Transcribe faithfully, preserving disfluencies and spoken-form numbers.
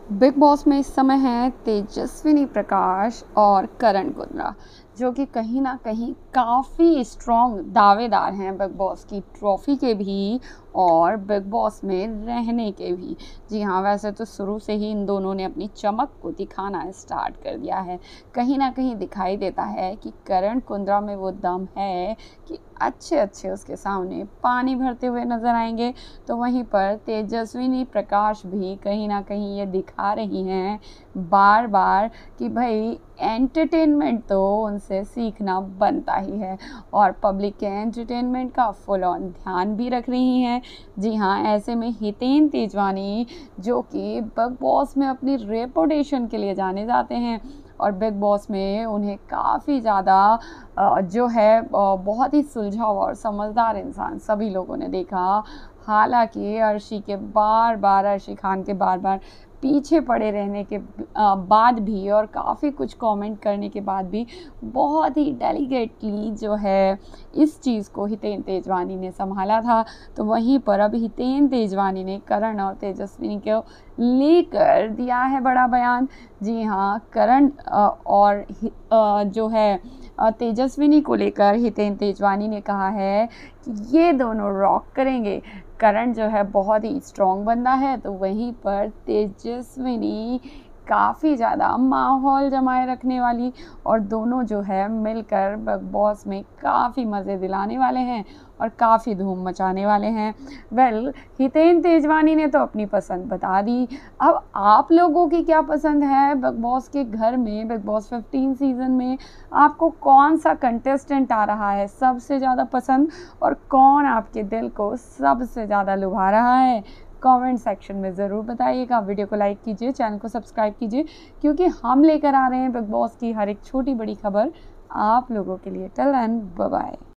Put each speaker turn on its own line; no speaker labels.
Big boss में इस समय हैं तेजस्विनी प्रकाश और करण कुंद्रा, जो कि कहीं ना कहीं काफ़ी स्ट्रॉन्ग दावेदार हैं बिग बॉस की ट्रॉफी के भी और बिग बॉस में रहने के भी। जी हाँ, वैसे तो शुरू से ही इन दोनों ने अपनी चमक को दिखाना स्टार्ट कर दिया है। कहीं ना कहीं दिखाई देता है कि करण कुंद्रा में वो दम है कि अच्छे अच्छे उसके सामने पानी भरते हुए नजर आएंगे। तो वहीं पर तेजस्विनी प्रकाश भी कहीं ना कहीं ये दिखा रही हैं बार बार कि भाई एंटरटेनमेंट तो उनसे सीखना बनता ही है और पब्लिक के एंटरटेनमेंट का फुल ऑन ध्यान भी रख रही हैं। जी हाँ, ऐसे में हितेन तेजवानी, जो कि बिग बॉस में अपनी रेपुटेशन के लिए जाने जाते हैं और बिग बॉस में उन्हें काफ़ी ज़्यादा जो है बहुत ही सुलझाव और समझदार इंसान सभी लोगों ने देखा। हालांकि अर्शी के बार बार अर्शी खान के बार बार पीछे पड़े रहने के बाद भी और काफ़ी कुछ कमेंट करने के बाद भी बहुत ही डेलिकेटली जो है इस चीज़ को हितेन तेजवानी ने संभाला था। तो वहीं पर अब हितेन तेजवानी ने करण और तेजस्विनी को लेकर दिया है बड़ा बयान। जी हाँ, करण और जो है तेजस्विनी को लेकर हितेन तेजवानी ने कहा है कि ये दोनों रॉक करेंगे। करण जो है बहुत ही स्ट्रॉन्ग बंदा है, तो वहीं पर तेजस्विनी काफ़ी ज़्यादा माहौल जमाए रखने वाली और दोनों जो है मिलकर बिग बॉस में काफ़ी मज़े दिलाने वाले हैं और काफ़ी धूम मचाने वाले हैं। वेल, हितेन तेजवानी ने तो अपनी पसंद बता दी। अब आप लोगों की क्या पसंद है बिग बॉस के घर में? बिग बॉस फिफ्टीन सीज़न में आपको कौन सा कंटेस्टेंट आ रहा है सबसे ज़्यादा पसंद और कौन आपके दिल को सबसे ज़्यादा लुभा रहा है? कमेंट सेक्शन में ज़रूर बताइएगा। वीडियो को लाइक कीजिए, चैनल को सब्सक्राइब कीजिए, क्योंकि हम लेकर आ रहे हैं बिग बॉस की हर एक छोटी बड़ी खबर आप लोगों के लिए। Till then, bye bye.